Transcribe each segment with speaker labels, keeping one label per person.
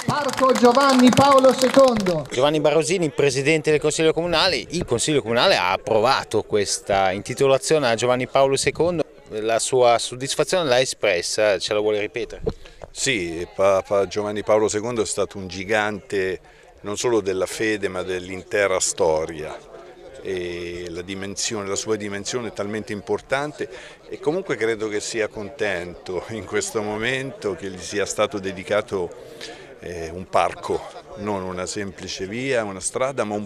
Speaker 1: Parco Giovanni Paolo II.
Speaker 2: Giovanni Barosini, presidente del Consiglio Comunale, il Consiglio Comunale ha approvato questa intitolazione a Giovanni Paolo II, la sua soddisfazione l'ha espressa, ce la vuole ripetere?
Speaker 3: Sì, Papa Giovanni Paolo II è stato un gigante non solo della fede ma dell'intera storia. E la sua dimensione è talmente importante e comunque credo che sia contento in questo momento che gli sia stato dedicato un parco, non una semplice via, una strada, ma un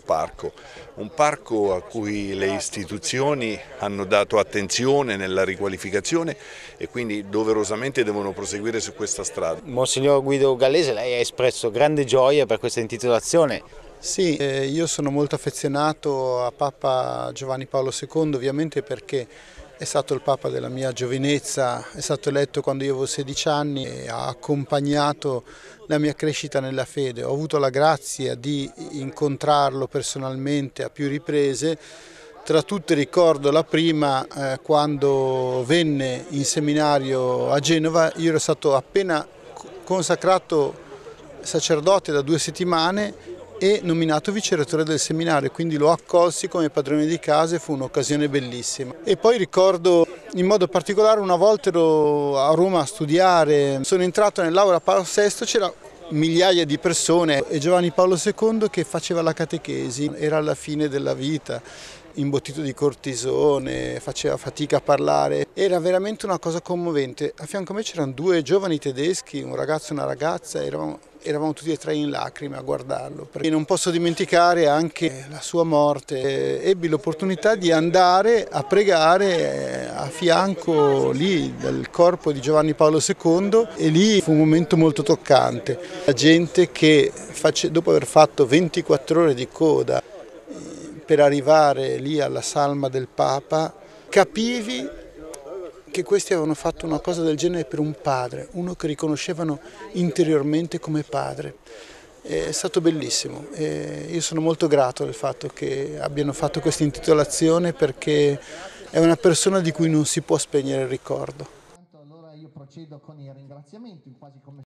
Speaker 3: parco a cui le istituzioni hanno dato attenzione nella riqualificazione e quindi doverosamente devono proseguire su questa strada.
Speaker 2: Monsignor Guido Gallese, lei ha espresso grande gioia per questa intitolazione.
Speaker 4: Sì, io sono molto affezionato a Papa Giovanni Paolo II, ovviamente perché è stato il Papa della mia giovinezza, è stato eletto quando io avevo 16 anni e ha accompagnato la mia crescita nella fede. Ho avuto la grazia di incontrarlo personalmente a più riprese. Tra tutte ricordo la prima quando venne in seminario a Genova. Io ero stato appena consacrato sacerdote da 2 settimane e nominato vicerettore del seminario, quindi lo accolsi come padrone di casa e fu un'occasione bellissima. E poi ricordo in modo particolare una volta ero a Roma a studiare, sono entrato nell'aula Paolo VI, c'era migliaia di persone e Giovanni Paolo II che faceva la catechesi, era alla fine della vita, imbottito di cortisone, faceva fatica a parlare, era veramente una cosa commovente. A fianco a me c'erano 2 giovani tedeschi, un ragazzo e una ragazza, eravamo tutti e 3 in lacrime a guardarlo. E non posso dimenticare anche la sua morte, ebbi l'opportunità di andare a pregare a fianco lì del corpo di Giovanni Paolo II e lì fu un momento molto toccante. La gente che dopo aver fatto 24 ore di coda per arrivare lì alla salma del Papa, capivi che questi avevano fatto una cosa del genere per un padre, uno che riconoscevano interiormente come padre. È stato bellissimo e io sono molto grato del fatto che abbiano fatto questa intitolazione perché è una persona di cui non si può spegnere il ricordo.
Speaker 1: Allora io procedo con i ringraziamenti, quasi come